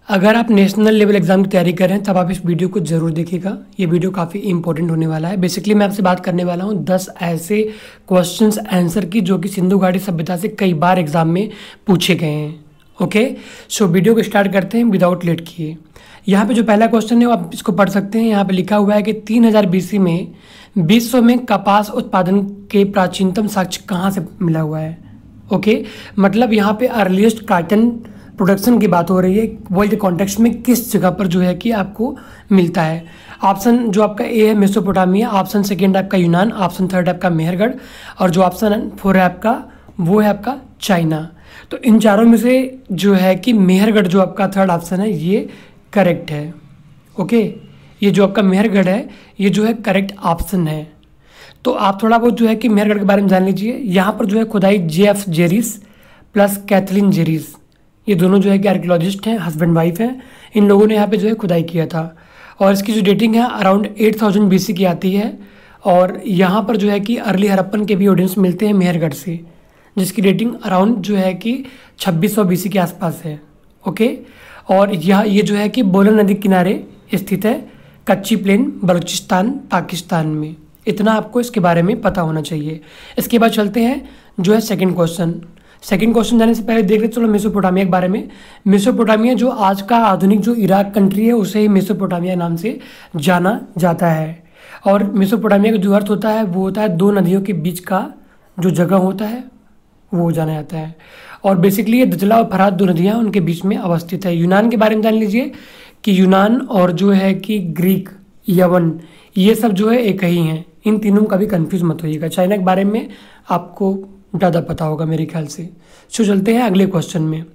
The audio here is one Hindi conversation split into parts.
अगर आप नेशनल लेवल एग्ज़ाम की तैयारी कर रहे हैं तब आप इस वीडियो को ज़रूर देखिएगा। ये वीडियो काफ़ी इंपॉर्टेंट होने वाला है। बेसिकली मैं आपसे बात करने वाला हूँ 10 ऐसे क्वेश्चंस आंसर की जो कि सिंधु घाटी सभ्यता से कई बार एग्जाम में पूछे गए हैं। ओके, सो वीडियो को स्टार्ट करते हैं विदाउट लेट किए। यहाँ पे जो पहला क्वेश्चन है वो आप इसको पढ़ सकते हैं। यहाँ पे लिखा हुआ है कि 3000 BC में विश्व में कपास उत्पादन के प्राचीनतम साक्ष्य कहाँ से मिला हुआ है। ओके, मतलब यहाँ पे अर्लीस्ट कॉटन प्रोडक्शन की बात हो रही है। वर्ल्ड कॉन्टेक्स्ट में किस जगह पर जो है कि आपको मिलता है। ऑप्शन जो आपका ए है मेसोपोटामिया, ऑप्शन सेकेंड आपका यूनान, ऑप्शन थर्ड आपका मेहरगढ़ और जो ऑप्शन फोर है आपका वो है आपका चाइना। तो इन चारों में से जो है कि मेहरगढ़ जो आपका थर्ड ऑप्शन है ये करेक्ट है। ओके, ये जो आपका मेहरगढ़ है ये जो है करेक्ट ऑप्शन है। तो आप थोड़ा बहुत जो है कि मेहरगढ़ के बारे में जान लीजिए। यहाँ पर जो है खुदाई JF Jarrige plus Kathleen Jarrige, ये दोनों जो है कि आर्कियोलॉजिस्ट हैं, हस्बैंड वाइफ हैं। इन लोगों ने यहाँ पे जो है खुदाई किया था और इसकी जो डेटिंग है अराउंड 8000 BC की आती है। और यहाँ पर जो है कि अर्ली हड़प्पन के भी एविडेंस मिलते हैं मेहरगढ़ से, जिसकी डेटिंग अराउंड जो है कि 2600 BC के आसपास है। ओके, और ये जो है कि बोलन नदी किनारे स्थित है, कच्ची प्लेन, बलूचिस्तान, पाकिस्तान में। इतना आपको इसके बारे में पता होना चाहिए। इसके बाद चलते हैं जो है सेकंड क्वेश्चन जाने से पहले देख लेते चलो मेसोपोटामिया के बारे में। मेसोपोटामिया जो आज का आधुनिक जो इराक कंट्री है उसे ही मेसोपोटामिया नाम से जाना जाता है। और मेसोपोटामिया का जो अर्थ होता है वो होता है दो नदियों के बीच का जो जगह होता है वो जाना जाता है। और बेसिकली ये दजला और फरात दो नदियाँ उनके बीच में अवस्थित है। यूनान के बारे में जान लीजिए कि यूनान और जो है कि ग्रीक, यवन, ये सब जो है एक ही हैं। इन तीनों का भी कंफ्यूज मत होइएगा। चाइना के बारे में आपको ज़्यादा पता होगा मेरे ख्याल से। सो चलते हैं अगले क्वेश्चन में।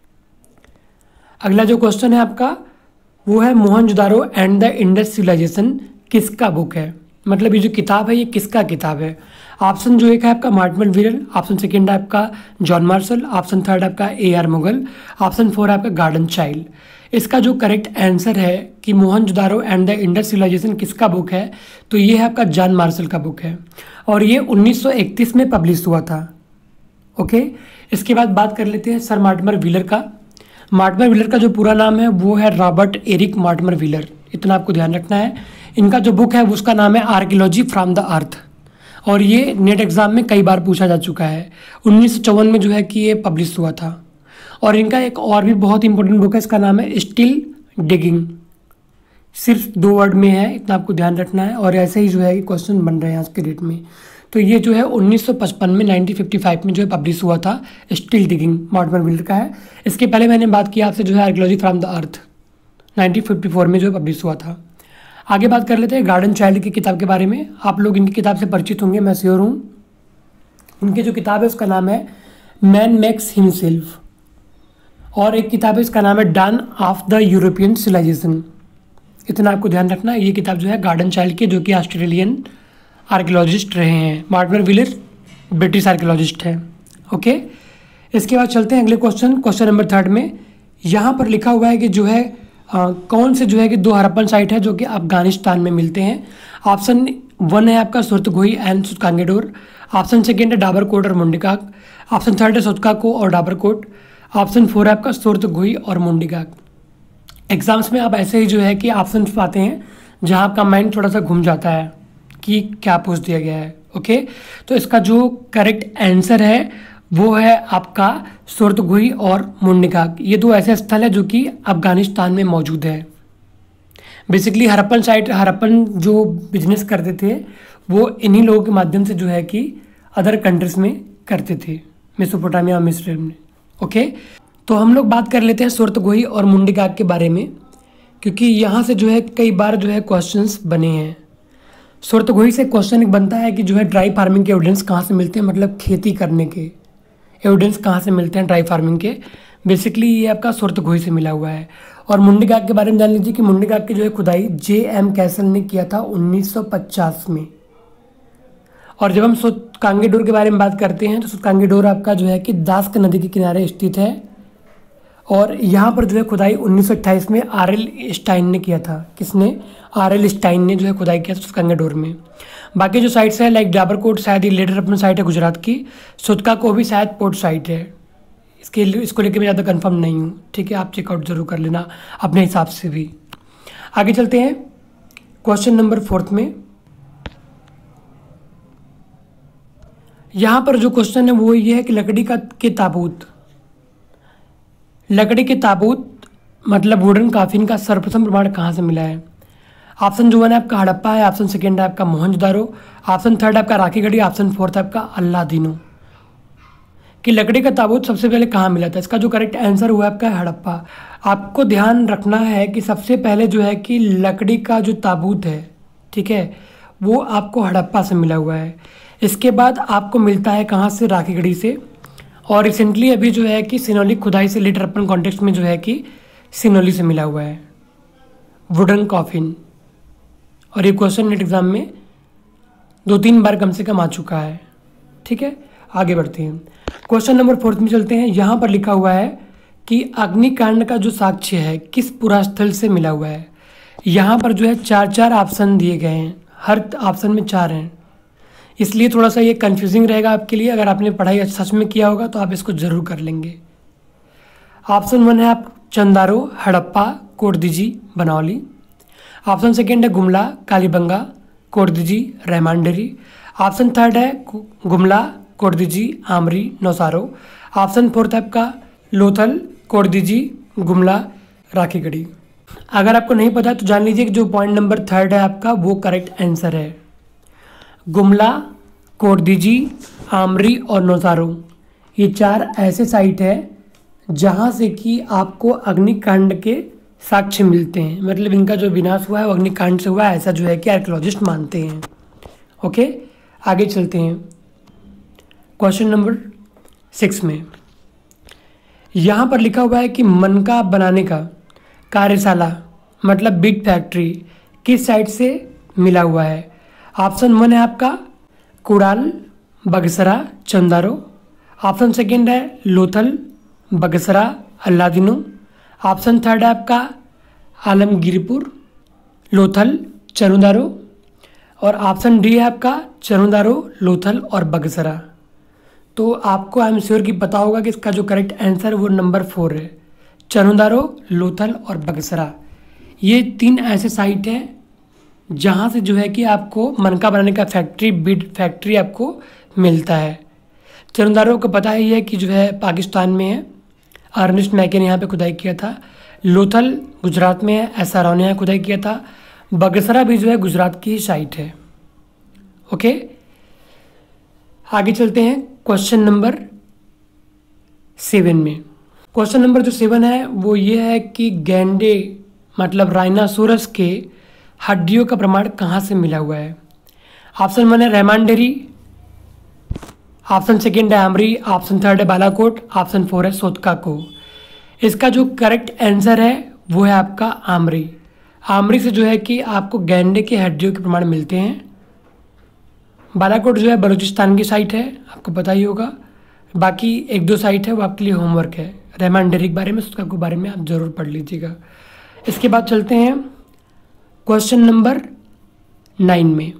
अगला जो क्वेश्चन है आपका वो है Mohenjodaro and the Indus civilisation किसका बुक है, मतलब ये जो किताब है ये किसका किताब है। ऑप्शन जो एक है आपका मार्टिन व्हीलर, ऑप्शन सेकेंड है आपका जॉन मार्शल, ऑप्शन थर्ड आपका AR मुगल, ऑप्शन फोर है आपका गार्डन चाइल्ड। इसका जो करेक्ट आंसर है कि Mohenjodaro and the Indus civilisation किसका बुक है, तो ये है आपका जॉन मार्शल का बुक है और ये 1931 में पब्लिश हुआ था। ओके, इसके बाद बात कर लेते हैं सर मार्टिमर व्हीलर का। मार्टिमर व्हीलर का जो पूरा नाम है वो है रॉबर्ट एरिक मार्टिमर व्हीलर, इतना आपको ध्यान रखना है। इनका जो बुक है उसका नाम है आर्कियोलॉजी फ्रॉम द अर्थ और ये नेट एग्जाम में कई बार पूछा जा चुका है। 1954 में जो है कि ये पब्लिश हुआ था। और इनका एक और भी बहुत इंपॉर्टेंट बुक है, इसका नाम है स्टिल डिगिंग। सिर्फ 2 वर्ड में है, इतना आपको ध्यान रखना है। और ऐसे ही जो है कि क्वेश्चन बन रहे हैं आज के डेट में। तो ये जो है 1955 में 1955 में जो है पब्लिश हुआ था, स्टिल डिगिंग मार्टिमर व्हीलर का है। इसके पहले मैंने बात किया आपसे जो है आर्कियोलॉजी फ्रॉम द अर्थ 1954 में जो है पब्लिश हुआ था। आगे बात कर लेते हैं गार्डन चाइल्ड की किताब के बारे में। आप लोग इनकी किताब से परिचित होंगे, मैं श्योर हूँ। इनकी जो किताब है उसका नाम है मैन मेक्स हिमसेल्फ और एक किताब है इसका नाम है dawn of the European civilisation. इतना आपको ध्यान रखना है। ये किताब जो है गार्डन चाइल्ड की, जो कि ऑस्ट्रेलियन आर्कियोलॉजिस्ट रहे हैं। मार्टिमर व्हीलर ब्रिटिश आर्कियोलॉजिस्ट है। ओके, इसके बाद चलते हैं अगले क्वेश्चन नंबर 3 में। यहाँ पर लिखा हुआ है कि जो है कौन से जो है कि 2 हड़प्पन साइट है जो कि अफगानिस्तान में मिलते हैं। ऑप्शन 1 है आपका Surkotada and Sutkagendor, option second है डाबरकोट और मुंडिकाक, ऑप्शन थर्ड है सुतकाको और डाबरकोट, ऑप्शन 4 है आपका सुरतगोही और मुंडिकाक। एग्जाम्स में आप ऐसे ही जो है कि ऑप्शन पाते हैं जहाँ आपका माइंड थोड़ा सा घूम जाता है कि क्या पूछ दिया गया है। ओके, तो इसका जो करेक्ट आंसर है वो है आपका सुरतगोही और मुंडिकाक। ये 2 ऐसे स्थल है जो कि अफगानिस्तान में मौजूद है। बेसिकली हड़प्पन जो बिजनेस करते थे वो इन्हीं लोगों के माध्यम से जो है कि अदर कंट्रीज में करते थे, मेसोपोटामिया और मिस्र में। ओके, तो हम लोग बात कर लेते हैं सुरतगोही और मुंडिकाक के बारे में, क्योंकि यहाँ से जो है कई बार जो है क्वेश्चंस बने हैं। सुरतगोही से क्वेश्चन एक बनता है कि जो है ड्राई फार्मिंग के एविडेंस कहाँ से मिलते हैं, मतलब खेती करने के एविडेंस कहाँ से मिलते हैं ड्राई फार्मिंग के। बेसिकली ये आपका सुरतगोही से मिला हुआ है। और मुंडिकाक के बारे में जान लीजिए कि मुंडिकाक की जो है खुदाई JM कैसल ने किया था 1950 में। और जब हम सुतकांगेडोर के बारे में बात करते हैं तो सुतकांगेडोर आपका जो है कि दास्क नदी के किनारे स्थित है और यहाँ पर जो है खुदाई 1928 में RL स्टाइन ने किया था। किसने? RL स्टाइन ने जो है खुदाई किया था सुतकांगेडोर में। बाकी जो साइट्स है लाइक डाबरकोट शायद ये लेटर अपना साइट है गुजरात की, सुतका को भी शायद पोर्ट साइट है, इसको लेके मैं ज़्यादा कंफर्म नहीं हूँ, ठीक है। आप चेकआउट जरूर कर लेना अपने हिसाब से भी। आगे चलते हैं क्वेश्चन नंबर 4 में। यहाँ पर जो क्वेश्चन है वो ये है कि लकड़ी के ताबूत मतलब वुडन काफिन का सर्वप्रथम प्रमाण कहाँ से मिला है। ऑप्शन जो 1 है आपका हड़प्पा है, ऑप्शन सेकेंड है आपका मोहनजोदारो, ऑप्शन थर्ड है आपका राखीगढ़ी, ऑप्शन फोर्थ है आपका अल्लादीनो। कि लकड़ी का ताबूत सबसे पहले कहाँ मिला था, इसका जो करेक्ट आंसर हुआ आपका हड़प्पा। आपको ध्यान रखना है कि सबसे पहले जो है कि लकड़ी का जो ताबूत है, ठीक है, वो आपको हड़प्पा से मिला हुआ है। इसके बाद आपको मिलता है कहाँ से, राखीगढ़ी से। और रिसेंटली अभी जो है कि सिनोली खुदाई से लेटर अपन कॉन्टेक्स्ट में जो है कि सिनोली से मिला हुआ है वुडन कॉफिन। और ये क्वेश्चन नेट एग्जाम में 2-3 बार कम से कम आ चुका है, ठीक है। आगे बढ़ते हैं, क्वेश्चन नंबर 4 में चलते हैं। यहाँ पर लिखा हुआ है कि अग्निकांड का जो साक्ष्य है किस पुरास्थल से मिला हुआ है। यहाँ पर जो है 4 ऑप्शन दिए गए हैं, हर ऑप्शन में 4 हैं, इसलिए थोड़ा सा ये कंफ्यूजिंग रहेगा आपके लिए। अगर आपने पढ़ाई सच में किया होगा तो आप इसको जरूर कर लेंगे। ऑप्शन 1 है आप चंदारो, हड़प्पा, कोटदीजी, बनौली। ऑप्शन सेकेंड है गुमला, कालीबंगा, कोटदीजी, रेमांडेरी। ऑप्शन थर्ड है गुमला, कोटदीजी, आमरी, नौसारो। ऑप्शन फोर्थ है आपका लोथल, कोटदीजी, गुमला, राखीगढ़ी। अगर आपको नहीं पता तो जान लीजिए कि जो पॉइंट नंबर 3 है आपका वो करेक्ट आंसर है। गुमला, कोटदीजी, आमरी और नौसारो, ये 4 ऐसे साइट है जहाँ से कि आपको अग्निकांड के साक्ष्य मिलते हैं। मतलब इनका जो विनाश हुआ है वो अग्निकांड से हुआ है, ऐसा जो है कि आर्कियोलॉजिस्ट मानते हैं। ओके, आगे चलते हैं क्वेश्चन नंबर 6 में। यहाँ पर लिखा हुआ है कि मनका बनाने का कार्यशाला मतलब बीट फैक्ट्री किस साइड से मिला हुआ है। ऑप्शन 1 है आपका कुड़ाल, बगसरा, चंदारो। ऑप्शन सेकेंड है लोथल, बगसरा, अल्लादीनो। ऑप्शन थर्ड है आपका आलमगीरपुर, लोथल, चरुदारो। और ऑप्शन डी है आपका चरुदारो, लोथल और बगसरा। तो आपको आई एम श्योर कि पता होगा कि इसका जो करेक्ट आंसर वो नंबर 4 है, चरुदारो, लोथल और बगसरा। ये 3 ऐसे साइट हैं जहाँ से जो है कि आपको मनका बनाने का फैक्ट्री, बीट फैक्ट्री आपको मिलता है। चरुदारो को पता ही है कि जो है पाकिस्तान में है, अर्नेस्ट मैके ने यहाँ पे खुदाई किया था। लोथल गुजरात में है, एसआरओ ने यहाँ खुदाई किया था। बगसरा भी जो है गुजरात की ही साइट है। ओके, आगे चलते हैं क्वेश्चन नंबर 7 में। क्वेश्चन नंबर जो 7 है वो ये है कि गैंडे मतलब राइनासोरस के हड्डियों का प्रमाण कहाँ से मिला हुआ है। ऑप्शन 1 है रेमांडेरी, ऑप्शन सेकेंड है आमरी, ऑप्शन थर्ड है बालाकोट, ऑप्शन 4 है सोतकाको। इसका जो करेक्ट आंसर है वो है आपका आमरी। आमरी से जो है कि आपको गैंडे के हड्डियों के प्रमाण मिलते हैं। बालाकोट जो है बलूचिस्तान की साइट है, आपको पता ही होगा। बाकी 1-2 साइट है वो आपके लिए होमवर्क है। रेमांडेरी के बारे में, सोतकाको के बारे में आप ज़रूर पढ़ लीजिएगा। इसके बाद चलते हैं क्वेश्चन नंबर 9 में।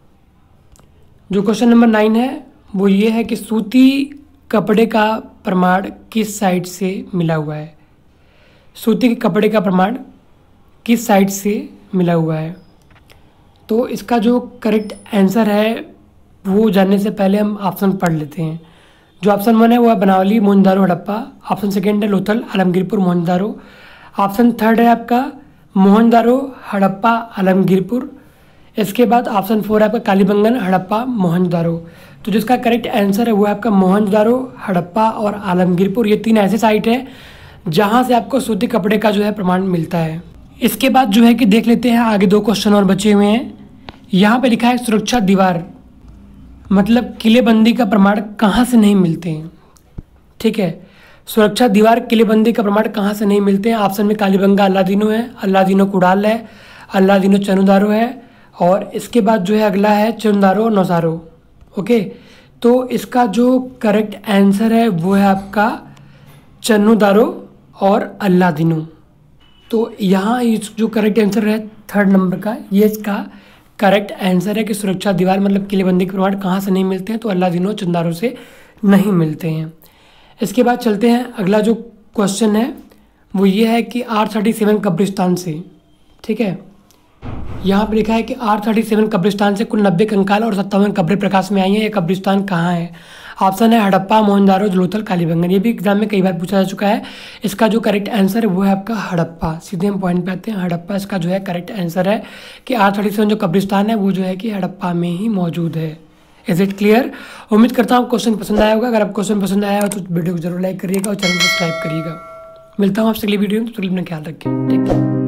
जो क्वेश्चन नंबर 9 है वो ये है कि सूती कपड़े का प्रमाण किस साइट से मिला हुआ है। सूती के कपड़े का प्रमाण किस साइट से मिला हुआ है। तो इसका जो करेक्ट आंसर है वो जानने से पहले हम ऑप्शन पढ़ लेते हैं। जो ऑप्शन 1 है वो है बनावली, मोहनजोदारो, हड़प्पा। ऑप्शन सेकेंड है लोथल, आलमगीरपुर, मोहनजोदारो। ऑप्शन थर्ड है आपका मोहनजोदारो, हड़प्पा, आलमगीरपुर। इसके बाद ऑप्शन 4 है आपका कालीबंगन, हड़प्पा, मोहनजोदारो। तो जिसका करेक्ट आंसर है वो है आपका मोहनजोदारो, हड़प्पा और आलमगीरपुर। ये 3 ऐसे साइट है जहाँ से आपको सूती कपड़े का जो है प्रमाण मिलता है। इसके बाद जो है कि देख लेते हैं आगे 2 क्वेश्चन और बचे हुए हैं। यहाँ पे लिखा है सुरक्षा दीवार मतलब किलेबंदी का प्रमाण कहाँ से नहीं मिलते हैं। ठीक है, सुरक्षा दीवार किलेबंदी का प्रमाण कहाँ से नहीं मिलते हैं। ऑप्शन में कालीबंगा अल्लादीनो है, अल्लादीनो कुड़ाल है, अल्लादीनो चरुदारो है और इसके बाद जो है अगला है चरुदारो नौसारो। ओके, तो इसका जो करेक्ट आंसर है वो है आपका चन्नुदारो और अल्लादीनो। तो यहाँ जो करेक्ट आंसर है 3rd नंबर का, ये इसका करेक्ट आंसर है कि सुरक्षा दीवार मतलब किलेबंदी के प्रमाण कहाँ से नहीं मिलते हैं। तो अल्लादीनो चंदारो से नहीं मिलते हैं। इसके बाद चलते हैं, अगला जो क्वेश्चन है वो ये है कि R37 कब्रिस्तान से, ठीक है, यहाँ पे लिखा है कि R37 कब्रिस्तान से कुल 90 कंकाल और 57 कब्रें प्रकाश में आई हैं। ये कब्रिस्तान कहाँ है? ऑप्शन है हड़प्पा, मोहनजारो, जलोथल, कालीबंगन। ये भी एग्जाम में कई बार पूछा जा चुका है। इसका जो करेक्ट आंसर है वो है आपका हड़प्पा। सीधे हम पॉइंट पे आते हैं, हड़प्पा इसका जो है करेक्ट आंसर है कि R37 जो कब्रिस्तान है वो जो है कि हड़प्पा में ही मौजूद है। Is it clear? उम्मीद करता हूँ क्वेश्चन पसंद आया होगा। अगर आप क्वेश्चन पसंद आया हो तो वीडियो को जरूर लाइक करिएगा और चैनल को सब्सक्राइब करिएगा। मिलता हूँ आपसे अगली वीडियो में, तो अपना ख्याल रखिए। Take care.